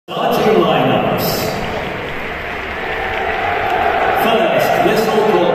Starting lineups. First, whistle call.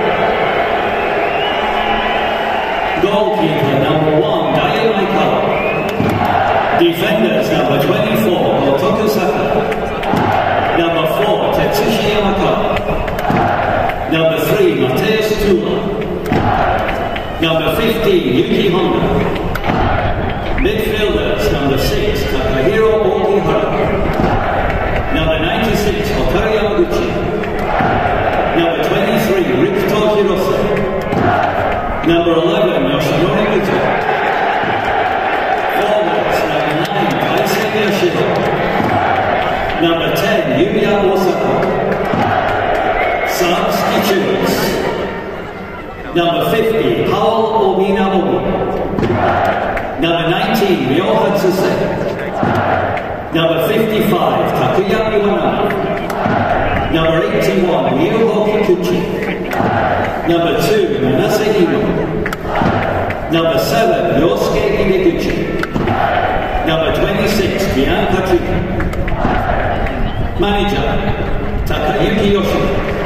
Goalkeeper number 1, Daiya Maikawa. Defenders number 24, Otoku Saka. Number 4, Tetsushi Yamakawa. Number 3, Mateus Tula. Number 15, Yuki Honda. Midfielders, number 6, Takahiro Okihara. Number 96, Hotaru Yamaguchi. Number 23, Rikuto Hirose. Number 11, Yoshinori Muto. Forwards, number 9, Taisei Miyashiro. Number 10, Yuya Osako. Substitutes. Number 50, Paul Omina Omi. Number 19, Ryoha Tsuse. Number 55, Takuya Iwanami. Number 81, Ryuho Kikuchi. Number 2, Manase Hiro. Number 7, Yosuke Hideguchi. Number 26, Gian Patrick. Manager, Takayuki Yoshida.